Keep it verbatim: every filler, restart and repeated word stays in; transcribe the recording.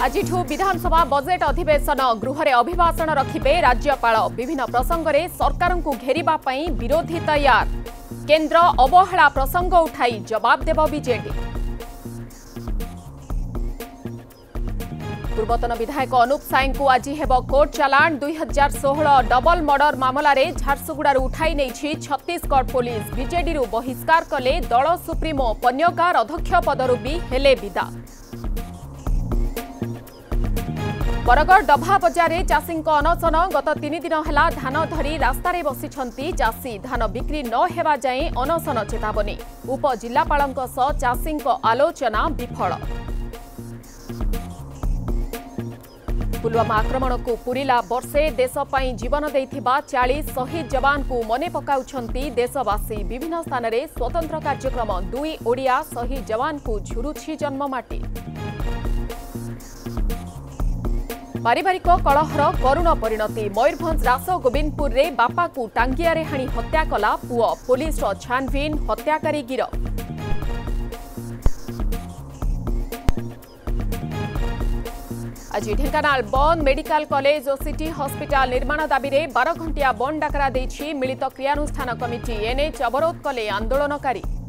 आज विधानसभा बजेट अधिवेशन गृह में अभिभाषण रखिबे राज्यपाल। विभिन्न प्रसंग में सरकार को घेरिबा पई विरोधी तैयार। केन्द्र अवहेला प्रसंग उठाई जवाब देव बीजेडी। पूर्वतन विधायक अनुप साई को आज हेब कोर्ट चालाण। दुई हजार षोहल डबल मर्डर मामलें झारसुगुड़ार उठाई नहीं छत्तीसगढ़ पुलिस। बीजेडी बहिष्कार कले दल सुप्रीमो। पन्यगार अध्यक्ष पदरू भी हेले विदा। बरगढ़ डभा बजार चाषी अनशन। गत तीन दिन है धान धरी रास्तार बसी चाषी। धान बिक्री न हेवा जाए अनशन चेतावनी। उप जिलापाल चाषी आलोचना विफल। पुलवामा आक्रमण को पूरिला वर्षे देशपाई जीवन देइथिबा चालीस शहीद जवान को मने पकाउछंती देशवासी। विभिन्न स्थान में स्वतंत्र कार्यक्रम। दुई ओडिया शहीद जवान को झुरुछि जन्ममाटी। पारिवारिक कलहर करुण परिणति। मयूरभंज रास गोविंदपुर रे बापा को टांगिया रे हाणी हत्या कला पुओ। पुलिस छानबीन हत्याकारी गिरफ। आज ढेंकानाल बंद। मेडिकल कॉलेज और सिटी हॉस्पिटल निर्माण दाबी रे बारह घंटिया बंद डाकरा देछि मिलित क्रियानुष्ठान कमिटी। एनएच अवरोध कले आंदोलनकारी।